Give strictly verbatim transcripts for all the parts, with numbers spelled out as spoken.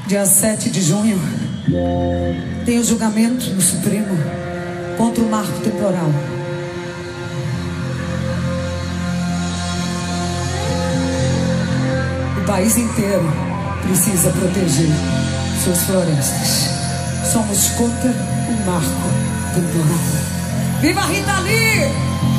Dia sete de junho, tem o julgamento no Supremo contra o marco temporal. O país inteiro precisa proteger suas florestas. Somos contra o marco temporal. Viva Rita Lee!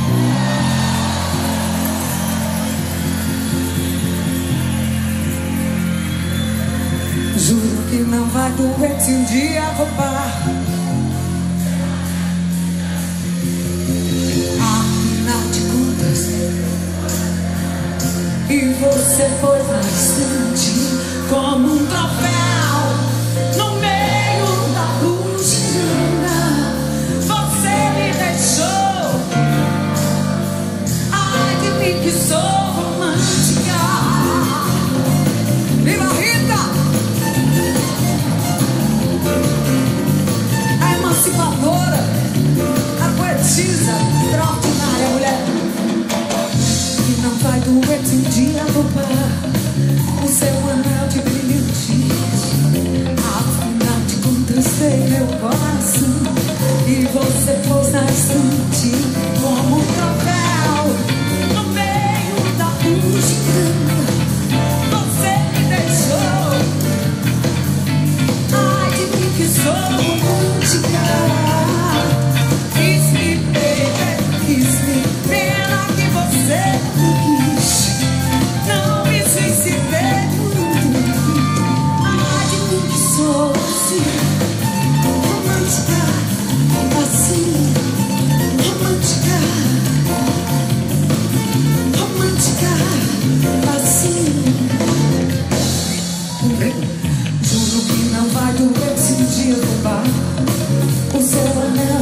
Juro que não vai doer se um dia roubar. Afinal de contas, e você foi bastante como um troféu no meio da bugiganga. Você me deixou. Ai de mim que sou romântica. Viva Rita! A emancipadora, a poetisa, extraordinária mulher. E não vai doer se um dia roubar o seu anel de brilhantes. Afinal de contas sei meu coração, e você pôs na estante como um troféu no meio da bugiganga. Você me deixou. Ai de mim que sou romântica. Kiss me, baby, kiss me. Pena que você não quis. Não me suicidei muito. Ai de mim que sou assim, romântica, assim, romântica, romântica, assim. Juro que não vai doer se um dia roubar o seu anel.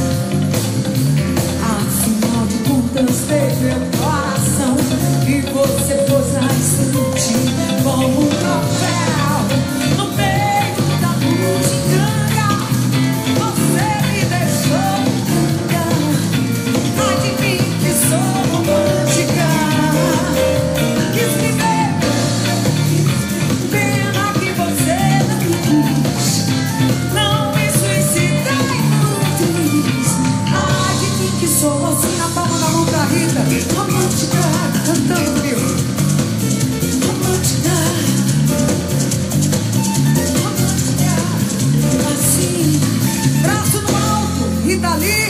Afinal de contas tem meu coração, e você pôs na estante como um troféu no meio da bugiganga. Você me deixou tanga. Ai de mim que sou romântica. Quis me ver. Pena que você não quis. Não me suicidei antes. Ai de mim que sou assim, na palma da mão da Rita. Romântica, cantando comigo. Romântica, romântica, assim. Braço no alto, Rita Lee.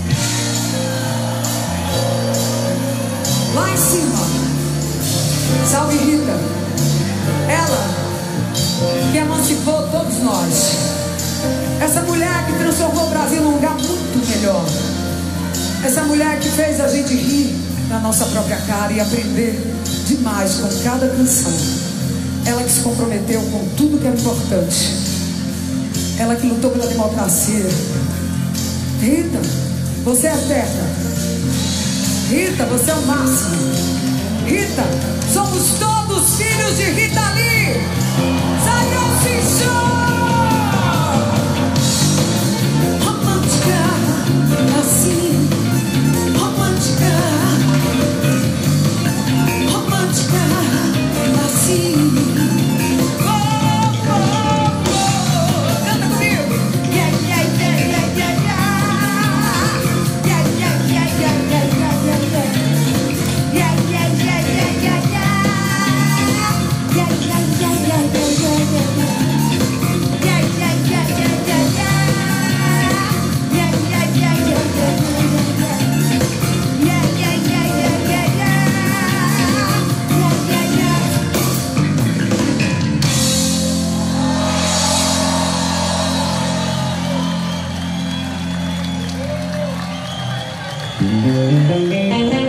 Lá em cima. Salve Rita. Ela que emancipou todos nós. Essa mulher que transformou o Brasil num lugar muito melhor. Essa mulher que fez a gente rir na nossa própria cara e aprender demais com cada canção. Ela que se comprometeu com tudo que era importante. Ela que lutou pela democracia. Rita, você é eterna. Rita, você é o máximo. Rita, somos todos filhos de Rita Lee. Saiam se romântica, assim, romântica, romântica, assim. Oh, oh, oh. Canta comigo. Yeah, yeah, yeah, yeah, yeah, yeah. Yeah, yeah, yeah, yeah, yeah, yeah, yeah, yeah. Yeah, yeah, yeah, yeah, yeah, yeah. Yeah, yeah, yeah, yeah, yeah, yeah, yeah. Yeah, yeah, yeah, yeah, yeah, yeah. Yeah, yeah, yeah, yeah, yeah, yeah, yeah. Yeah, yeah, yeah, yeah, yeah, yeah. Yeah, yeah, yeah.